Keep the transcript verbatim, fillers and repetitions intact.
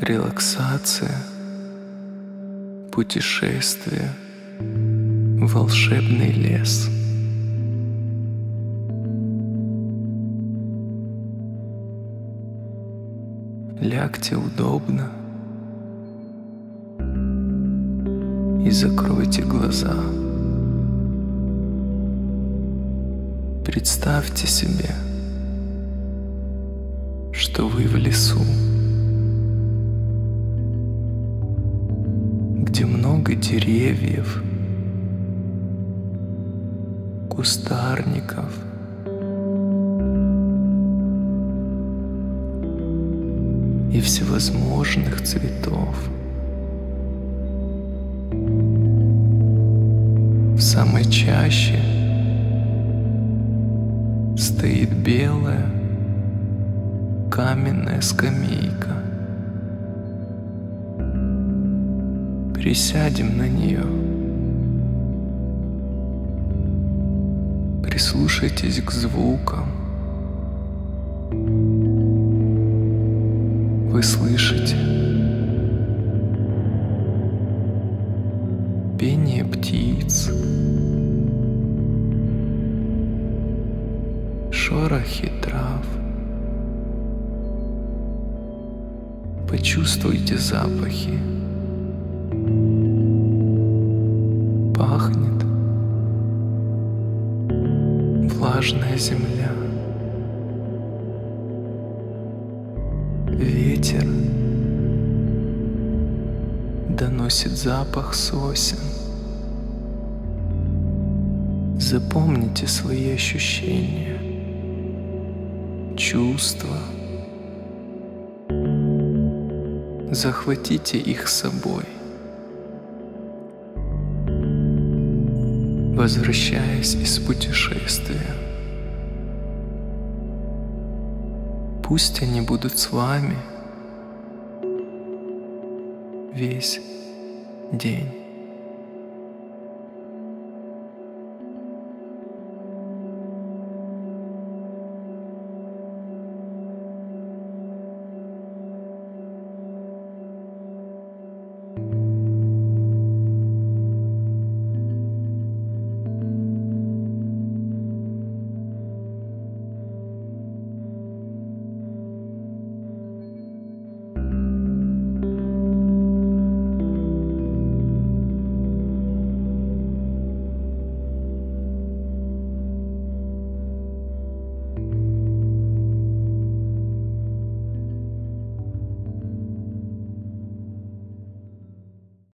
Релаксация, путешествие в волшебный лес. Лягте удобно и закройте глаза. Представьте себе, что вы в лесу, где много деревьев, кустарников и всевозможных цветов. В самой чаще стоит белая каменная скамейка. Присядем на нее. Прислушайтесь к звукам. Вы слышите пение птиц, шорохи трав. Почувствуйте запахи. Пахнет влажная земля. Ветер доносит запах сосен. Запомните свои ощущения, чувства. Захватите их с собой. Возвращаясь из путешествия, пусть они будут с вами весь день.